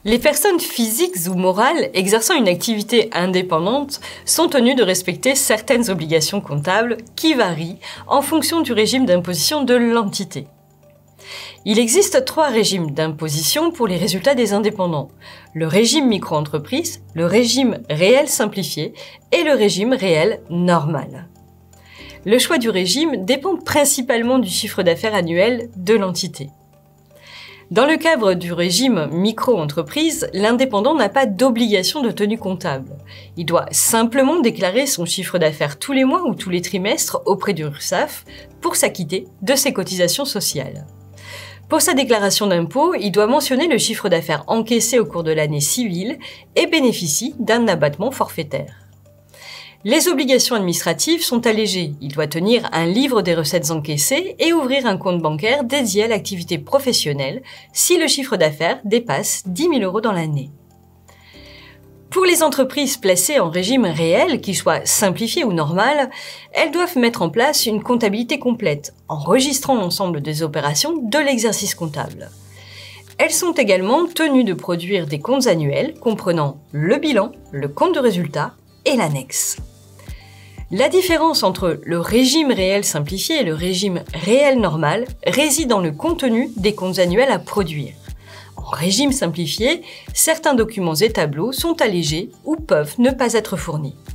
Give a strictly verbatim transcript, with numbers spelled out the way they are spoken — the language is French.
Les personnes physiques ou morales exerçant une activité indépendante sont tenues de respecter certaines obligations comptables qui varient en fonction du régime d'imposition de l'entité. Il existe trois régimes d'imposition pour les résultats des indépendants: le régime micro-entreprise, le régime réel simplifié et le régime réel normal. Le choix du régime dépend principalement du chiffre d'affaires annuel de l'entité. Dans le cadre du régime micro-entreprise, l'indépendant n'a pas d'obligation de tenue comptable. Il doit simplement déclarer son chiffre d'affaires tous les mois ou tous les trimestres auprès du URSSAF pour s'acquitter de ses cotisations sociales. Pour sa déclaration d'impôt, il doit mentionner le chiffre d'affaires encaissé au cours de l'année civile et bénéficie d'un abattement forfaitaire. Les obligations administratives sont allégées. Il doit tenir un livre des recettes encaissées et ouvrir un compte bancaire dédié à l'activité professionnelle si le chiffre d'affaires dépasse dix mille euros dans l'année. Pour les entreprises placées en régime réel, qu'il soit simplifié ou normal, elles doivent mettre en place une comptabilité complète, enregistrant l'ensemble des opérations de l'exercice comptable. Elles sont également tenues de produire des comptes annuels comprenant le bilan, le compte de résultat et l'annexe. La différence entre le régime réel simplifié et le régime réel normal réside dans le contenu des comptes annuels à produire. En régime simplifié, certains documents et tableaux sont allégés ou peuvent ne pas être fournis.